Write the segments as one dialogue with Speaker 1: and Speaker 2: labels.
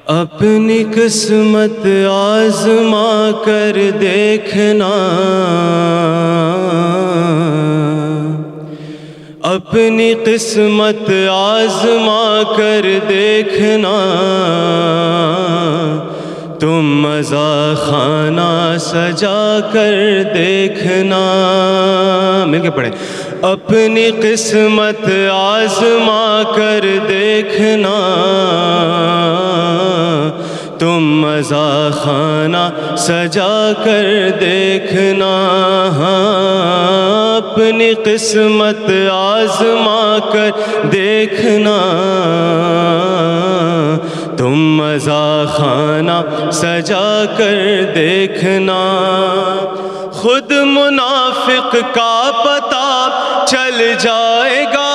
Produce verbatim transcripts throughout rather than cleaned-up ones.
Speaker 1: اپنی قسمت آزما کر دیکھنا، اپنی قسمت آزما کر دیکھنا، تم مزہ خانہ سجا کر دیکھنا۔ مل کے پڑھیں۔ اپنی قسمت آزما کر دیکھنا، تم مزہ خانہ سجا کر دیکھنا۔ اپنی قسمت آزما کر دیکھنا، تم مزہ خانہ سجا کر دیکھنا۔ خود منافق کا پتہ چل جائے گا،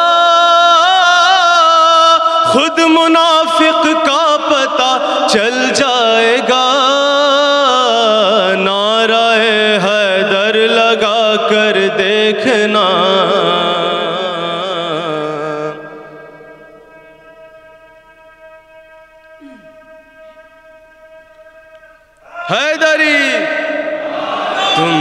Speaker 1: خود منافق کا پتہ چل جائے گا، نعرہ حیدر لگا کر دیکھنا۔ حیدری تم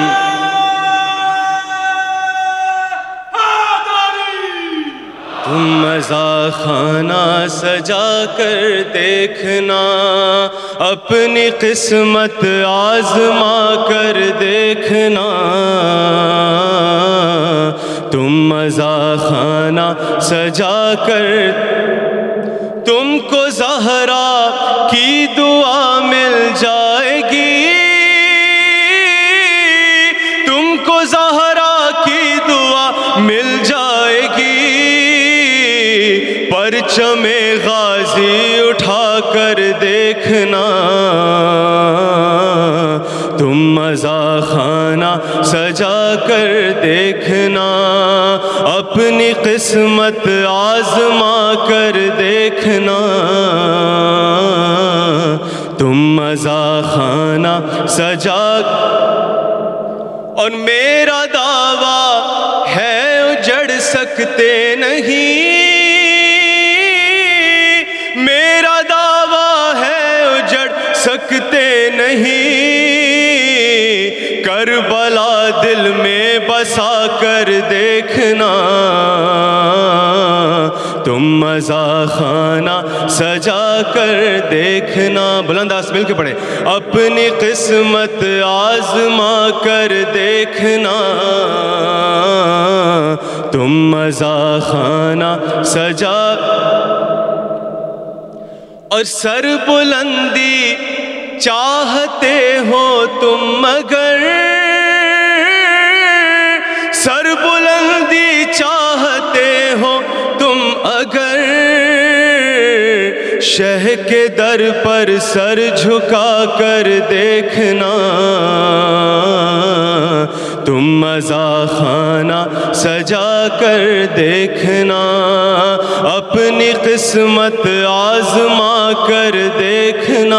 Speaker 1: تم مزہ خانہ سجا کر دیکھنا، اپنی قسمت آزما کر دیکھنا، تم مزہ خانہ سجا کر، تم کو زہرا کی دعا مل جائے گی، تم کو زہرا کی دعا مل جائے گی، پرچم غازی اٹھا کر دیکھنا، تم مزہ خانہ سجا کر دیکھنا، اپنی قسمت آزما کر دیکھنا، تم مزہ خانہ سجا۔ اور میرا دعویٰ ہے اجڑ سکتے نہیں، میرا دعویٰ ہے اجڑ سکتے نہیں، کربلا دل میں بسا کر دیکھنا، تم مزہ خانہ سجا کر دیکھنا۔ بلند آواز مل کے پڑھیں۔ اپنی قسمت آزما کر دیکھنا، تم مزہ خانہ سجا، اور سر بلندی چاہتے ہو تم مگر، سر بلندی چاہتے ہو تم اگر، شہ کے در پر سر جھکا کر دیکھنا، تم مزہ خانہ سجا کر دیکھنا، اپنی قسمت آزما کر دیکھنا،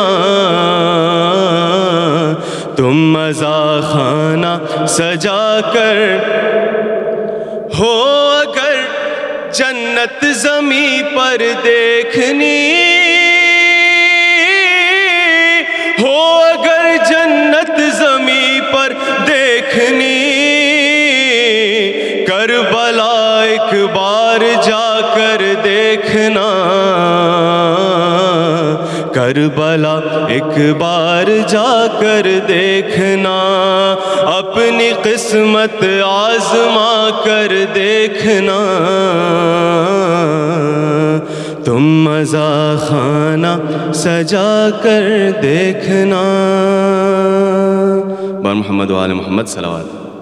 Speaker 1: تم مزہ خانہ سجا کر، ہو اگر جنت زمیں پر دیکھنی، ہو اگر جنت زمیں پر دیکھنی، کربلا ایک بار جا کر دیکھنا، کربلا ایک بار جا کر دیکھنا، اپنی قسمت آزما کر دیکھنا، تم مزہ خانہ سجا کر دیکھنا۔ بار محمد و آل محمد صلوات۔